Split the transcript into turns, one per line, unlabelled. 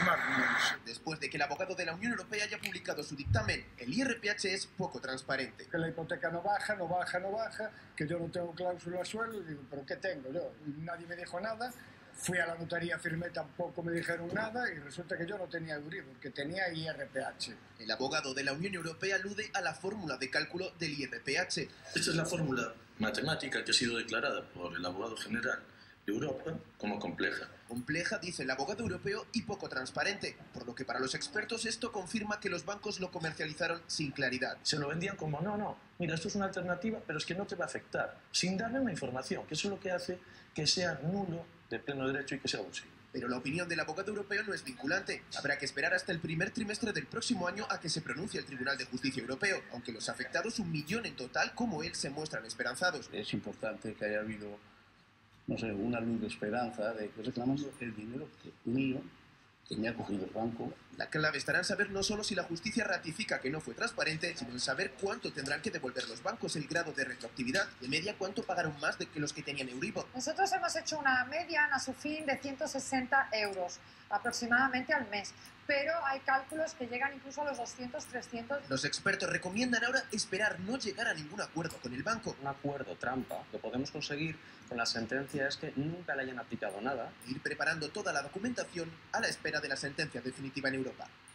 Después de que el abogado de la Unión Europea haya publicado su dictamen, el IRPH es poco transparente.
Que la hipoteca no baja, que yo no tengo cláusula suelo, y digo, ¿pero qué tengo yo? Nadie me dijo nada, fui a la notaría, firmé, tampoco me dijeron nada, y resulta que yo no tenía Euribor, que tenía IRPH.
El abogado de la Unión Europea alude a la fórmula de cálculo del IRPH.
Esta es la fórmula matemática que ha sido declarada por el abogado general de Europa como compleja.
Compleja, dice el abogado europeo, y poco transparente, por lo que para los expertos esto confirma que los bancos lo comercializaron sin claridad.
Se lo vendían como, no, mira, esto es una alternativa, pero es que no te va a afectar, sin darle una información, que eso es lo que hace que sea nulo de pleno derecho y que sea abusivo.
Pero la opinión del abogado europeo no es vinculante. Habrá que esperar hasta el primer trimestre del próximo año a que se pronuncie el Tribunal de Justicia Europeo, aunque los afectados, 1 millón en total, como él, se muestran esperanzados.
Es importante que haya habido, no sé, una luz de esperanza de que reclamando el dinero mío que me ha cogido el banco.
La clave estará en saber no solo si la justicia ratifica que no fue transparente, sino en saber cuánto tendrán que devolver los bancos, el grado de retroactividad, de media cuánto pagaron más de que los que tenían Euribor.
Nosotros hemos hecho una media, a su fin, de 160 euros aproximadamente al mes, pero hay cálculos que llegan incluso a los 200, 300.
Los expertos recomiendan ahora esperar, no llegar a ningún acuerdo con el banco.
Un acuerdo trampa que podemos conseguir con la sentencia es que nunca le hayan aplicado nada.
E ir preparando toda la documentación a la espera de la sentencia definitiva en Europa.